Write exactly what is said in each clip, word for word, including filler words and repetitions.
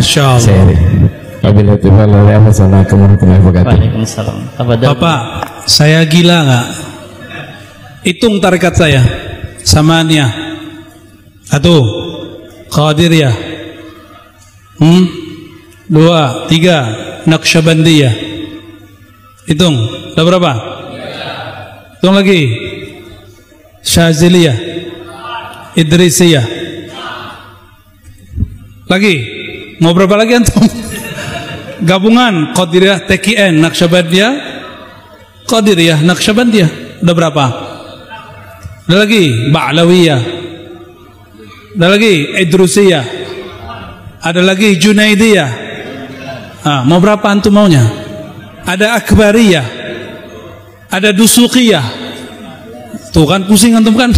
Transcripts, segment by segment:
Masya Allah. Wabillahi taufiq Waalaikumsalam. Bapak, saya gila nggak? Hitung tarekat saya. Samaniyah. Satu. Qadiriyah. Hmm? Dua, tiga. Naqsyabandiyah. Hitung. Udah berapa? Hitung lagi. Syaziliyah. Idrisiyah. Lagi. Mau berapa lagi antum? Gabungan Qadiriyah, T K N, Naqsyabandiyah, Qadiriyah, Naqsyabandiyah. Udah berapa? Ada lagi Ba'lawiyah. Ada lagi Idrusiyah. Ada lagi Junaidiyah. Ah, mau berapa antum maunya? Ada Akbariyah. Ada Dusuqiyah. Tuh kan pusing antum kan?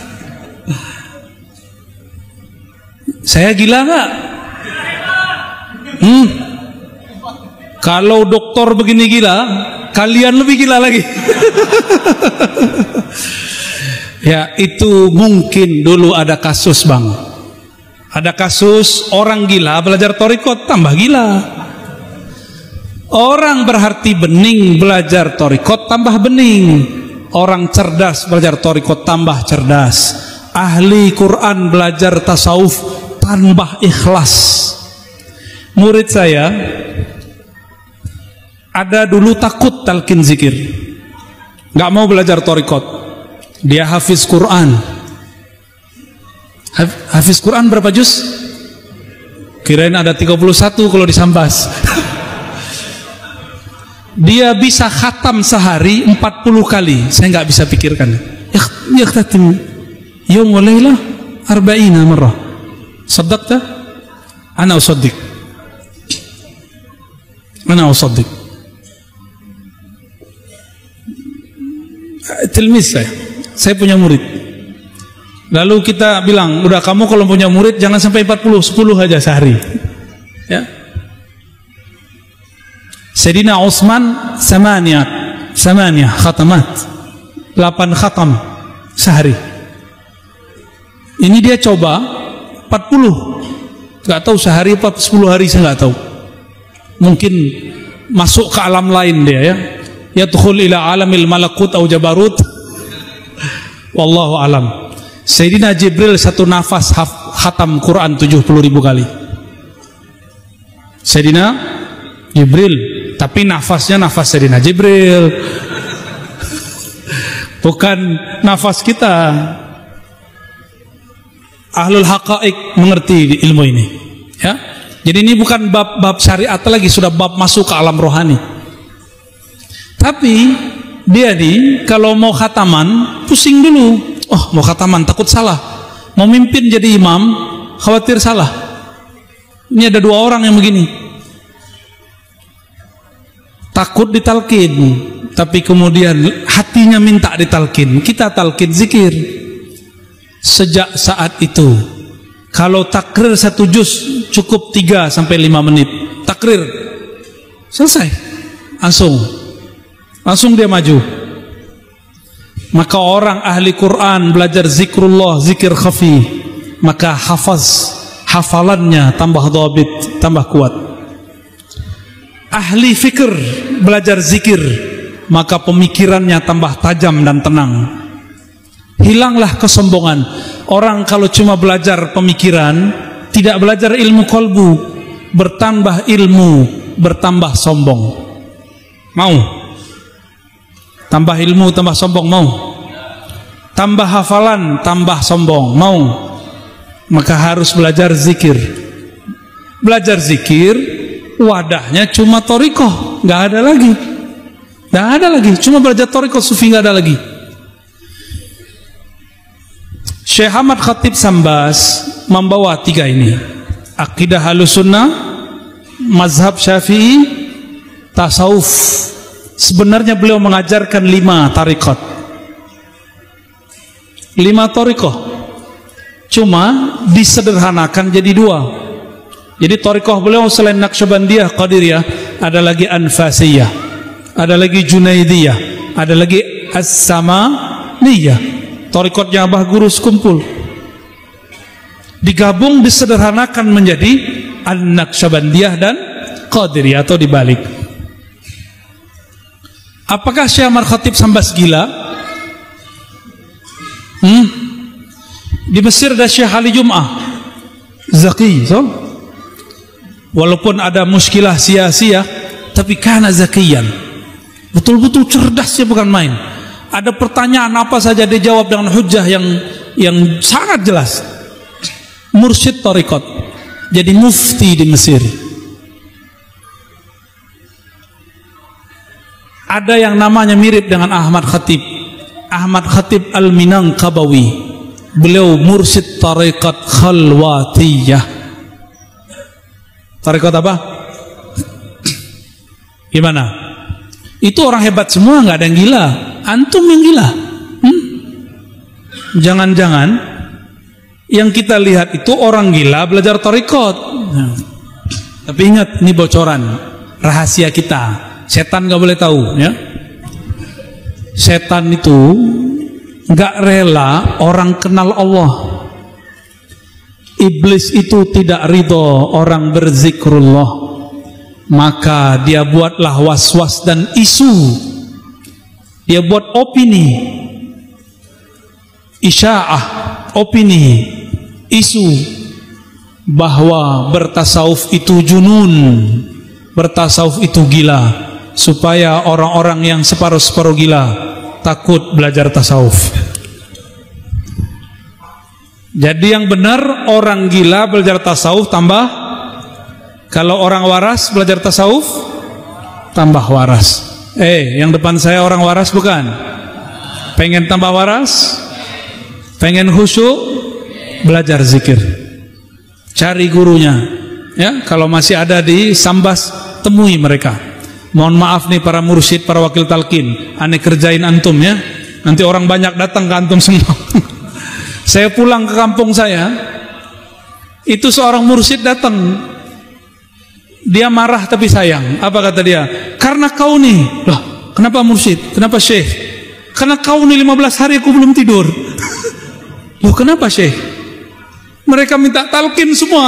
Saya gila nggak? Hmm. Kalau dokter begini gila, kalian lebih gila lagi. Ya, itu mungkin dulu ada kasus, Bang. Ada kasus orang gila belajar thariqat tambah gila. Orang berhati bening belajar thariqat tambah bening. Orang cerdas belajar thariqat tambah cerdas. Ahli Quran belajar tasawuf tambah ikhlas. Murid saya ada dulu takut talqin zikir, nggak mau belajar thariqat. Dia hafiz Quran. Hafiz Quran berapa juz? Kirain ada tiga puluh satu kalau disambas. Dia bisa khatam sehari empat puluh kali. Saya nggak bisa pikirkan. Yakhtatim yawm wa laylah arba'ina marrah. Saddaqta? Ana usaddiq. Ana usaddiq. Tilmis saya, saya punya murid. Lalu kita bilang, udah kamu kalau punya murid jangan sampai empat puluh, sepuluh aja sehari. Ya. Sayyidina Utsman samaniyat, samaniyah khatamat, delapan khatam sehari. Ini dia coba empat puluh, nggak tahu sehari apa sepuluh hari saya nggak tahu. Mungkin masuk ke alam lain dia ya. Yadkhul ila alamil malakut au jabarut. Wallahu alam. Sayyidina Jibril satu nafas khatam Quran tujuh puluh ribu kali. Sayyidina Jibril, tapi nafasnya nafas Sayyidina Jibril. Bukan nafas kita. Ahlul haqaiq mengerti ilmu ini. Ya. Jadi ini bukan bab-bab syariat lagi, sudah bab masuk ke alam rohani. Tapi dia nih kalau mau khataman pusing dulu. Oh, mau khataman takut salah. Mau mimpin jadi imam khawatir salah. Ini ada dua orang yang begini. Takut ditalkin, tapi kemudian hatinya minta ditalkin. Kita talkin zikir. Sejak saat itu, kalau takrir satu juz cukup tiga sampai lima menit. Takrir selesai, langsung. Langsung dia maju. Maka orang ahli Quran belajar zikrullah, zikir khafi, maka hafaz, hafalannya tambah dhabit, tambah kuat. Ahli fikir belajar zikir, maka pemikirannya tambah tajam dan tenang. Hilanglah kesombongan. Orang kalau cuma belajar pemikiran, tidak belajar ilmu kolbu, bertambah ilmu, bertambah sombong. Mau? Tambah ilmu, tambah sombong, mau? Tambah hafalan, tambah sombong, mau? Maka harus belajar zikir. Belajar zikir, wadahnya cuma thariqah, nggak ada lagi, nggak ada lagi. Cuma belajar thariqah sufi nggak ada lagi. Syekh Ahmad Khatib Sambas membawa tiga ini: akidah Ahlussunnah, mazhab Syafi'i, tasawuf. Sebenarnya beliau mengajarkan lima tariqat, lima tariqah, cuma disederhanakan jadi dua. Jadi tariqah beliau selain Naqsyabandiyah, Qadiriyah, ada lagi Anfasiyah, ada lagi Junaidiyah, ada lagi As-Samaniyah. Tariqatnya Abah Guru sekumpul, digabung disederhanakan menjadi An-Naqsyabandiyah dan Qadiriyah atau dibalik. Apakah Syekh Ahmad Khatib Sambas gila? Hmm? Di Mesir ada Syekh Ali Jum'ah Zaki, so? Walaupun ada muskilah sia-sia, tapi kana zakiyan, betul-betul cerdasnya bukan main. Ada pertanyaan apa saja dia jawab dengan hujjah yang yang sangat jelas. Mursyid Tariqat, jadi mufti di Mesir. Ada yang namanya mirip dengan Ahmad Khatib, Ahmad Khatib Al-Minangkabawi. Beliau mursyid Tariqat Khalwatiyah. Tariqat apa? Gimana? Itu orang hebat semua, nggak ada yang gila. Antum yang gila. Hmm? Jangan-jangan yang kita lihat itu orang gila belajar tariqat. Nah. Tapi ingat, ini bocoran rahasia kita. Setan nggak boleh tahu, ya. Setan itu nggak rela orang kenal Allah. Iblis itu tidak ridho orang berzikrullah, maka dia buatlah was-was dan isu. Dia buat opini, isya'ah, opini, isu bahwa bertasawuf itu junun, bertasawuf itu gila, supaya orang-orang yang separuh-separuh gila takut belajar tasawuf. Jadi yang benar, orang gila belajar tasawuf tambah, kalau orang waras belajar tasawuf tambah waras. Eh, yang depan saya orang waras bukan? Pengen tambah waras? Pengen khusyuk? Belajar zikir. Cari gurunya. Ya, kalau masih ada di Sambas, temui mereka. Mohon maaf nih para mursyid, para wakil talqin, aneh kerjain antum ya. Nanti orang banyak datang ke antum semua. Saya pulang ke kampung saya, itu seorang mursyid datang. Dia marah tapi sayang. Apa kata dia? Karena kau nih. Loh, kenapa mursyid? Kenapa syekh? Karena kau nih lima belas hari aku belum tidur. Loh, kenapa syekh? Mereka minta talqin semua.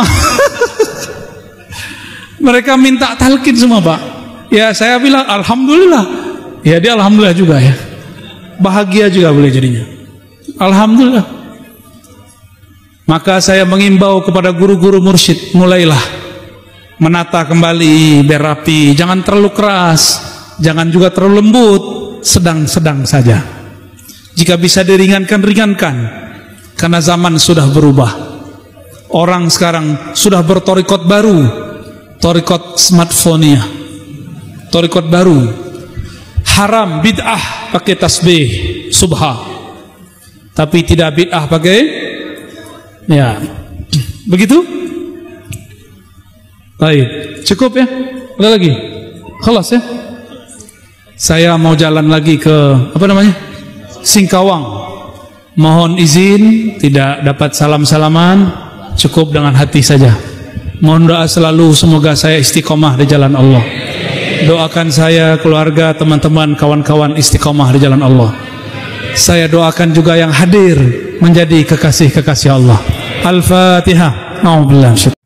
Mereka minta talqin semua, Pak. Ya, saya bilang alhamdulillah. Ya, dia alhamdulillah juga ya. Bahagia juga boleh jadinya. Alhamdulillah. Maka saya mengimbau kepada guru-guru mursyid, mulailah menata kembali biar rapi, jangan terlalu keras, jangan juga terlalu lembut, sedang-sedang saja. Jika bisa diringankan, ringankan, karena zaman sudah berubah. Orang sekarang sudah bertorikot baru, torikot smartphone-nya, torikot baru. Haram bid'ah pakai tasbih subha, tapi tidak bid'ah pakai, ya begitu. Baik, cukup ya? Ada lagi? Khalas ya? Saya mau jalan lagi ke apa namanya? Singkawang. Mohon izin, tidak dapat salam-salaman, cukup dengan hati saja. Mohon doa selalu, semoga saya istiqomah di jalan Allah. Doakan saya, keluarga, teman-teman, kawan-kawan istiqomah di jalan Allah. Saya doakan juga yang hadir menjadi kekasih-kekasih Allah. Al-Fatihah. A'udzubillahi